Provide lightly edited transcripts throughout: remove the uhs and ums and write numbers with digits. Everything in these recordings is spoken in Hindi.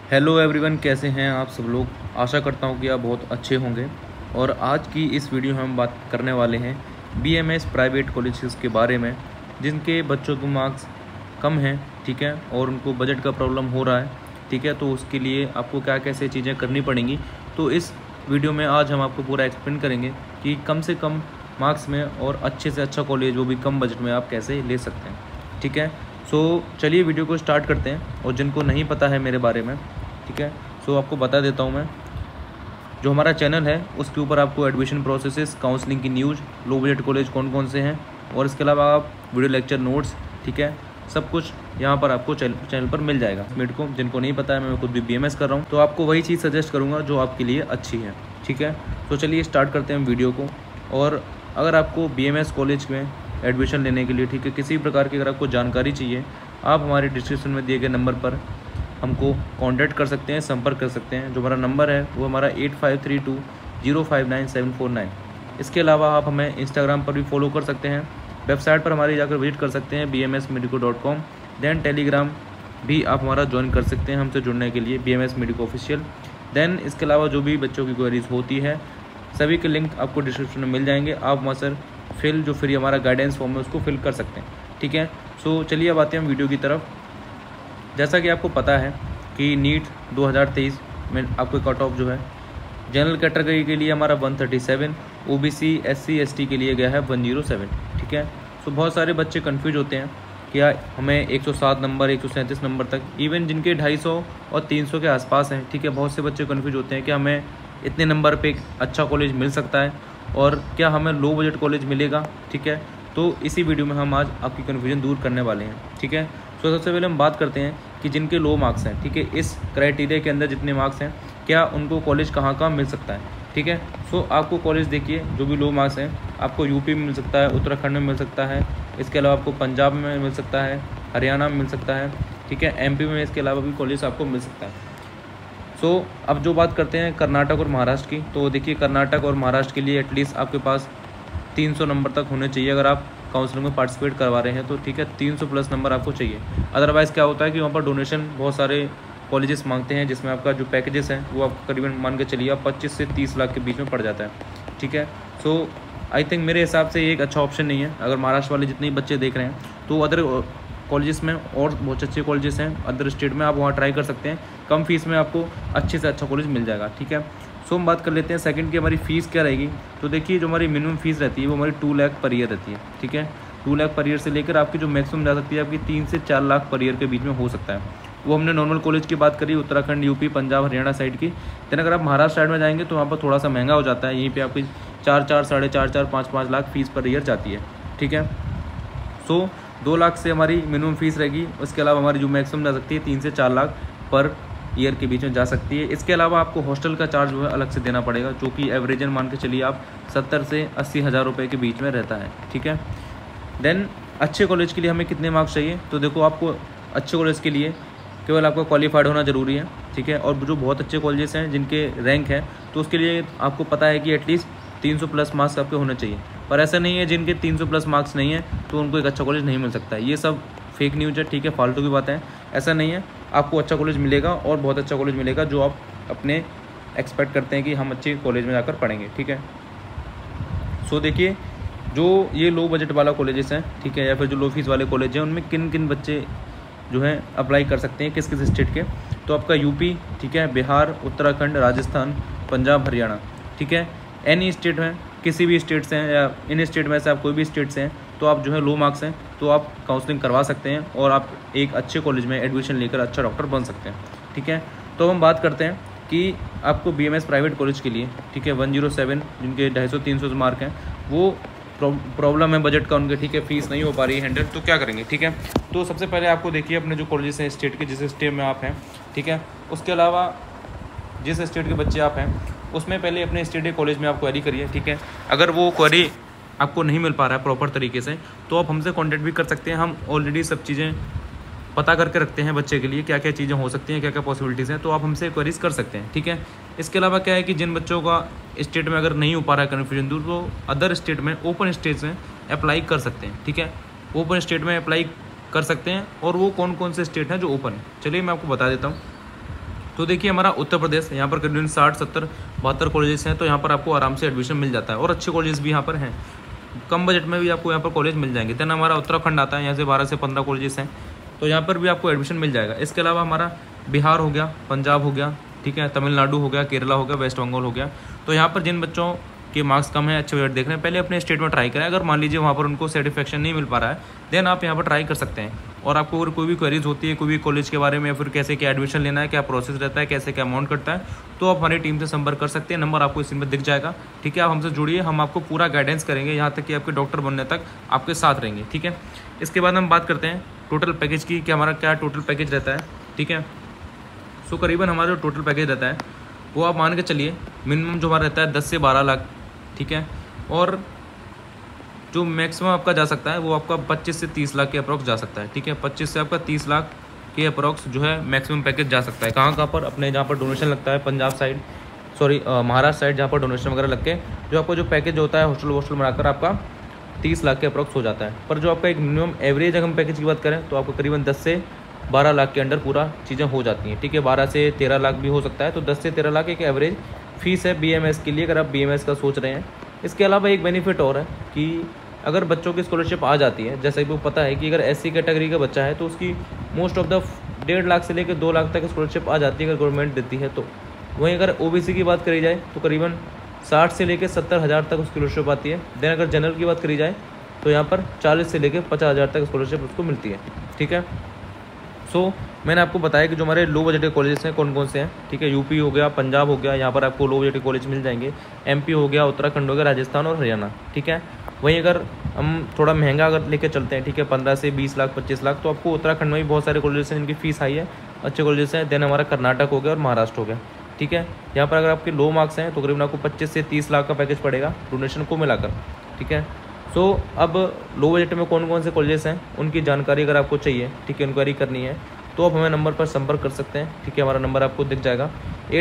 हेलो एवरीवन, कैसे हैं आप सब लोग। आशा करता हूं कि आप बहुत अच्छे होंगे। और आज की इस वीडियो में हम बात करने वाले हैं बीएमएस प्राइवेट कॉलेजेस के बारे में, जिनके बच्चों के मार्क्स कम हैं, ठीक है, और उनको बजट का प्रॉब्लम हो रहा है, ठीक है। तो उसके लिए आपको क्या कैसे चीज़ें करनी पड़ेंगी, तो इस वीडियो में आज हम आपको पूरा एक्सप्लेन करेंगे कि कम से कम मार्क्स में और अच्छे से अच्छा कॉलेज वो भी कम बजट में आप कैसे ले सकते हैं, ठीक है। सो चलिए वीडियो को स्टार्ट करते हैं। और जिनको नहीं पता है मेरे बारे में, ठीक है, सो आपको बता देता हूँ मैं। जो हमारा चैनल है उसके ऊपर आपको एडमिशन प्रोसेसेस, काउंसलिंग की न्यूज़, लो बजट कॉलेज कौन कौन से हैं, और इसके अलावा आप वीडियो लेक्चर नोट्स, ठीक है, सब कुछ यहाँ पर आपको चैनल पर मिल जाएगा। मेरे को जिनको नहीं पता है, मैं खुद भी बीएमएस कर रहा हूँ, तो आपको वही चीज़ सजेस्ट करूँगा जो आपके लिए अच्छी है, ठीक है। तो चलिए स्टार्ट करते हैं वीडियो को। और अगर आपको बीएमएस कॉलेज में एडमिशन लेने के लिए, ठीक है, किसी प्रकार की अगर आपको जानकारी चाहिए, आप हमारे डिस्क्रिप्शन में दिए गए नंबर पर हमको कांटेक्ट कर सकते हैं, संपर्क कर सकते हैं। जो हमारा नंबर है वो हमारा 8532059749। इसके अलावा आप हमें इंस्टाग्राम पर भी फॉलो कर सकते हैं, वेबसाइट पर हमारी जाकर विजिट कर सकते हैं bmsmedico.com। देन टेलीग्राम भी आप हमारा ज्वाइन कर सकते हैं हमसे जुड़ने के लिए, BMS Medico ऑफिशियल। देन इसके अलावा जो भी बच्चों की क्वेरीज होती है, सभी के लिंक आपको डिस्क्रिप्शन में मिल जाएंगे। आप वहाँ सर जो फ्री हमारा गाइडेंस फॉर्म है उसको फिल कर सकते हैं, ठीक है। सो चलिए अब आते हैं हम वीडियो की तरफ। जैसा कि आपको पता है कि नीट 2023 में आपको कट ऑफ जो है जनरल कैटेगरी के लिए हमारा 137, ओबीसी SC ST के लिए गया है 107, ठीक है। सो बहुत सारे बच्चे कंफ्यूज होते हैं कि हमें 107 नंबर, 137 नंबर तक, इवन जिनके 250 और 300 के आसपास हैं, ठीक है, बहुत से बच्चे कंफ्यूज होते हैं कि हमें इतने नंबर पे एक अच्छा कॉलेज मिल सकता है और क्या हमें लो बजट कॉलेज मिलेगा, ठीक है। तो इसी वीडियो में हम आज आपकी कन्फ्यूजन दूर करने वाले हैं, ठीक है। तो सबसे पहले हम बात करते हैं कि जिनके लो मार्क्स हैं, ठीक है, इस क्राइटेरिया के अंदर जितने मार्क्स हैं, क्या उनको कॉलेज कहाँ कहाँ मिल सकता है, ठीक है। सो आपको कॉलेज देखिए, जो भी लो मार्क्स हैं, आपको यूपी में मिल सकता है, उत्तराखंड में मिल सकता है, इसके अलावा आपको पंजाब में मिल सकता है, हरियाणा में मिल सकता है, ठीक है, MP में इसके अलावा भी कॉलेज आपको मिल सकता है। सो अब जो बात करते हैं कर्नाटक और महाराष्ट्र की, तो देखिए कर्नाटक और महाराष्ट्र के लिए एटलीस्ट आपके पास 300 नंबर तक होने चाहिए अगर आप काउंसलिंग में पार्टिसिपेट करवा रहे हैं, तो ठीक है, 300 प्लस नंबर आपको चाहिए। अदरवाइज़ क्या होता है कि वहाँ पर डोनेशन बहुत सारे कॉलेजेस मांगते हैं, जिसमें आपका जो पैकेजेस हैं वो आपको करीबन मान के चलिए आप 25 से 30 लाख के बीच में पड़ जाता है, ठीक है। सो आई थिंक मेरे हिसाब से ये एक अच्छा ऑप्शन नहीं है। अगर महाराष्ट्र वाले जितने बच्चे देख रहे हैं, तो अदर कॉलेजेस में और बहुत अच्छे कॉलेजेस हैं अदर स्टेट में, आप वहाँ ट्राई कर सकते हैं। कम फीस में आपको अच्छे से अच्छा कॉलेज मिल जाएगा, ठीक है। सो हम बात कर लेते हैं सेकंड की हमारी फ़ीस क्या रहेगी। तो देखिए जो हमारी मिनिमम फ़ीस रहती है वो हमारी 2 लाख पर ईयर रहती है, ठीक है। 2 लाख पर ईयर से लेकर आपकी जो मैक्सिमम जा सकती है आपकी 3 से 4 लाख पर ईयर के बीच में हो सकता है। वो हमने नॉर्मल कॉलेज की बात करी, उत्तराखंड, यूपी, पंजाब, हरियाणा साइड की। देन अगर आप महाराष्ट्र साइड में जाएंगे तो वहाँ पर थोड़ा सा महंगा हो जाता है, यहीं पे आपकी 4 साढ़े 4 5 लाख फीस पर ईयर जाती है, ठीक है। सो 2 लाख से हमारी मिनिमम फ़ीस रहेगी। उसके अलावा हमारी जो मैक्सिमम जा सकती है 3 से 4 लाख पर ईयर के बीच में जा सकती है। इसके अलावा आपको हॉस्टल का चार्ज जो है अलग से देना पड़ेगा, जो कि एवरेजन मान के चलिए आप 70 से 80 हज़ार रुपये के बीच में रहता है, ठीक है। देन अच्छे कॉलेज के लिए हमें कितने मार्क्स चाहिए, तो देखो आपको अच्छे कॉलेज के लिए केवल आपको क्वालिफाइड होना ज़रूरी है, ठीक है। और जो बहुत अच्छे कॉलेजेस हैं जिनके रैंक है, तो उसके लिए आपको पता है कि एटलीस्ट 300 प्लस मार्क्स आपके होने चाहिए। पर ऐसा नहीं है जिनके 300 प्लस मार्क्स नहीं है तो उनको एक अच्छा कॉलेज नहीं मिल सकता है। ये सब फेक न्यूज़ है, ठीक है, फालतू की बातें हैं। ऐसा नहीं है, आपको अच्छा कॉलेज मिलेगा और बहुत अच्छा कॉलेज मिलेगा जो आप अपने एक्सपेक्ट करते हैं कि हम अच्छे कॉलेज में जाकर पढ़ेंगे, ठीक है। सो देखिए जो ये लो बजट वाला कॉलेजेस हैं, ठीक है, या फिर जो लो फीस वाले कॉलेज हैं, उनमें किन किन बच्चे जो हैं अप्लाई कर सकते हैं, किस किस स्टेट के। तो आपका यूपी, ठीक है, बिहार, उत्तराखंड, राजस्थान, पंजाब, हरियाणा, ठीक है, एनी स्टेट में, किसी भी स्टेट से हैं या इन स्टेट में से आप कोई भी स्टेट से हैं, तो आप जो है लो मार्क्स हैं तो आप काउंसलिंग करवा सकते हैं और आप एक अच्छे कॉलेज में एडमिशन लेकर अच्छा डॉक्टर बन सकते हैं, ठीक है। तो हम बात करते हैं कि आपको बीएमएस प्राइवेट कॉलेज के लिए, ठीक है, 107 जिनके 250-300 मार्क हैं, वो प्रॉब्लम है बजट का उनके, ठीक है, फीस नहीं हो पा रही है हैंडल, तो क्या करेंगे, ठीक है। तो सबसे पहले आपको देखिए अपने जो कॉलेजेस हैं स्टेट के, जिस स्टेट में आप हैं, ठीक है, उसके अलावा जिस स्टेट के बच्चे आप हैं उसमें पहले अपने स्टेट के कॉलेज में आप क्वेरी करिए, ठीक है। अगर वो क्वेरी आपको नहीं मिल पा रहा है प्रॉपर तरीके से, तो आप हमसे कांटेक्ट भी कर सकते हैं। हम ऑलरेडी सब चीज़ें पता करके रखते हैं बच्चे के लिए, क्या क्या चीज़ें हो सकती हैं, क्या क्या पॉसिबिलिटीज़ हैं, तो आप हमसे क्वेरीज कर सकते हैं, ठीक है। इसके अलावा क्या है कि जिन बच्चों का स्टेट में अगर नहीं हो पा रहा है कन्फ्यूजन दूर, तो अदर स्टेट में, ओपन स्टेट में अप्लाई कर सकते हैं, ठीक है। ओपन स्टेट में अप्लाई कर सकते हैं, और वो कौन कौन से स्टेट हैं जो ओपन है, चलिए मैं आपको बता देता हूँ। तो देखिए हमारा उत्तर प्रदेश, यहाँ पर करीबन 60, 70, 72 कॉलेजेस हैं। तो यहाँ पर आपको आराम से एडमिशन मिल जाता है और अच्छे कॉलेज भी यहाँ पर हैं, कम बजट में भी आपको यहाँ पर कॉलेज मिल जाएंगे। देन हमारा उत्तराखंड आता है, यहाँ से 12 से 15 कॉलेजेस हैं, तो यहाँ पर भी आपको एडमिशन मिल जाएगा। इसके अलावा हमारा बिहार हो गया, पंजाब हो गया, ठीक है, तमिलनाडु हो गया, केरला हो गया, वेस्ट बंगाल हो गया। तो यहाँ पर जिन बच्चों के मार्क्स कम है, अच्छे बजट देख रहे हैं, पहले अपने स्टेट में ट्राई करें। अगर मान लीजिए वहाँ पर उनको सेटिस्फेक्शन नहीं मिल पा रहा है, देन आप यहाँ पर ट्राई कर सकते हैं। और आपको अगर कोई भी क्वेरीज होती है कोई भी कॉलेज के बारे में, या फिर कैसे क्या एडमिशन लेना है, क्या प्रोसेस रहता है, कैसे क्या अमाउंट कटता है, तो आप हमारी टीम से संपर्क कर सकते हैं। नंबर आपको इसी में दिख जाएगा, ठीक है। आप हमसे जुड़िए, हम आपको पूरा गाइडेंस करेंगे, यहाँ तक कि आपके डॉक्टर बनने तक आपके साथ रहेंगे, ठीक है। इसके बाद हम बात करते हैं टोटल पैकेज की, कि हमारा क्या टोटल पैकेज रहता है, ठीक है। सो करीबन हमारा जो टोटल पैकेज रहता है वो आप मान के चलिए मिनिमम जो हमारा रहता है 10 से 12 लाख, ठीक है। और जो मैक्सिमम आपका जा सकता है वो आपका 25 से 30 लाख के अप्रॉक्स जा सकता है, ठीक है। 25 से आपका 30 लाख के अप्रॉक्स जो है मैक्सिमम पैकेज जा सकता है। कहाँ पर, अपने जहाँ पर डोनेशन लगता है, Punjab side, sorry Maharashtra side, जहाँ पर डोनेशन वगैरह लग के जो आपका जो पैकेज होता है हॉस्टल बनाकर आपका 30 लाख के अप्रॉक्स हो जाता है। पर जो आपका एक मिनिमम एवरेज अगर हम पैकेज की बात करें तो आपको करीबन 10 से 12 लाख के अंडर पूरा चीज़ें हो जाती हैं, ठीक है। 12 से 13 लाख भी हो सकता है, तो 10 से 13 लाख एक एवरेज फीस है BMS के लिए, अगर आप BMS का सोच रहे हैं। इसके अलावा एक बेनिफिट और है कि अगर बच्चों की स्कॉलरशिप आ जाती है, जैसे कि वो पता है कि अगर SC कैटेगरी का बच्चा है तो उसकी मोस्ट ऑफ द 1.5 लाख से लेकर 2 लाख तक स्कॉलरशिप आ जाती है अगर गवर्नमेंट देती है तो। वहीं अगर OBC की बात करी जाए तो करीबन 60 से लेकर 70 हज़ार तक स्कॉलरशिप आती है। देन अगर जनरल की बात करी जाए तो यहाँ पर 40 से लेकर 50 हज़ार तक स्कॉलरशिप उसको मिलती है, ठीक है। सो मैंने आपको बताया कि जो हमारे लो बजट के कॉलेजेस हैं कौन कौन से हैं, ठीक है। यूपी हो गया, पंजाब हो गया, यहाँ पर आपको लो बजट के कॉलेज मिल जाएंगे। MP हो गया, उत्तराखंड हो गया, राजस्थान और हरियाणा, ठीक है। वहीं अगर हम थोड़ा महंगा अगर लेके चलते हैं, ठीक है, 15 से 20 लाख 25 लाख, तो आपको उत्तराखंड में भी बहुत सारे कॉलेजेस हैं जिनकी फ़ीस हाई है, अच्छे कॉलेजेस हैं। देन हमारा कर्नाटक हो गया और महाराष्ट्र हो गया, ठीक है। यहाँ पर अगर आपके लो मार्क्स हैं तो करीबन आपको 25 से 30 लाख का पैकेज पड़ेगा डोनेशन को मिलाकर, ठीक है। सो अब लो बजट में कौन कौन से कॉलेजेस हैं उनकी जानकारी अगर आपको चाहिए, ठीक है, इंक्वायरी करनी है, तो आप हमें नंबर पर संपर्क कर सकते हैं, ठीक है। हमारा नंबर आपको दिख जाएगा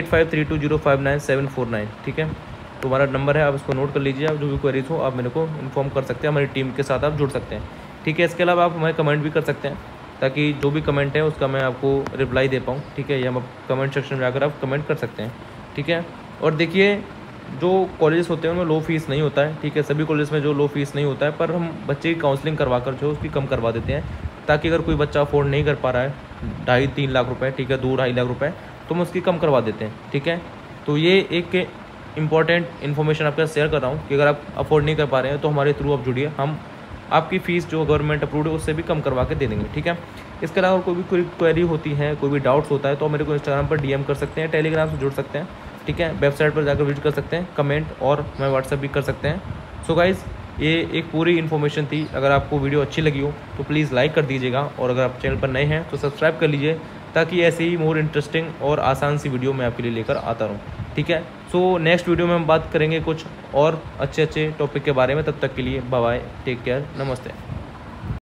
8532059749, ठीक है। तो हमारा नंबर है, आप इसको नोट कर लीजिए। आप जो भी क्वेरीज हो आप मेरे को इन्फॉर्म कर सकते हैं, हमारी टीम के साथ आप जुड़ सकते हैं, ठीक है। इसके अलावा आप हमें कमेंट भी कर सकते हैं, ताकि जो भी कमेंट है उसका मैं आपको रिप्लाई दे पाऊँ, ठीक है। या हम कमेंट सेक्शन में जाकर आप कमेंट कर सकते हैं, ठीक है। और देखिए जो कॉलेजेस होते हैं उनमें लो फीस नहीं होता है, ठीक है। सभी कॉलेज में जो लो फीस नहीं होता है, पर हम बच्चे की काउंसलिंग करवा कर जो उसकी कम करवा देते हैं, ताकि अगर कोई बच्चा अफोर्ड नहीं कर पा रहा है 2.5-3 लाख रुपए, ठीक है, 2-2.5 लाख रुपए, तो हम उसकी कम करवा देते हैं, ठीक है। तो ये एक इंपॉर्टेंट इन्फॉर्मेशन आपके साथ शेयर कर रहा हूँ कि अगर आप अफोर्ड नहीं कर पा रहे हैं तो हमारे थ्रू आप जुड़िए, हम आपकी फ़ीस जो गवर्नमेंट अप्रूव्ड है उससे भी कम करवा के दे देंगे, ठीक है। इसके अलावा कोई भी क्वेरी होती है, कोई भी डाउट्स होता है, तो मेरे को इंस्टाग्राम पर DM कर सकते हैं, टेलीग्राम से जुड़ सकते हैं, ठीक है। वेबसाइट पर जाकर विजिट कर सकते हैं, कमेंट और मैं व्हाट्सएप भी कर सकते हैं। सो गाइज़ ये एक पूरी इन्फॉर्मेशन थी। अगर आपको वीडियो अच्छी लगी हो तो प्लीज़ लाइक कर दीजिएगा, और अगर आप चैनल पर नए हैं तो सब्सक्राइब कर लीजिए, ताकि ऐसे ही मोर इंटरेस्टिंग और आसान सी वीडियो मैं आपके लिए लेकर आता रहूँ, ठीक है। सो नेक्स्ट वीडियो में हम बात करेंगे कुछ और अच्छे टॉपिक के बारे में। तब तक के लिए बाय बाय, टेक केयर, नमस्ते।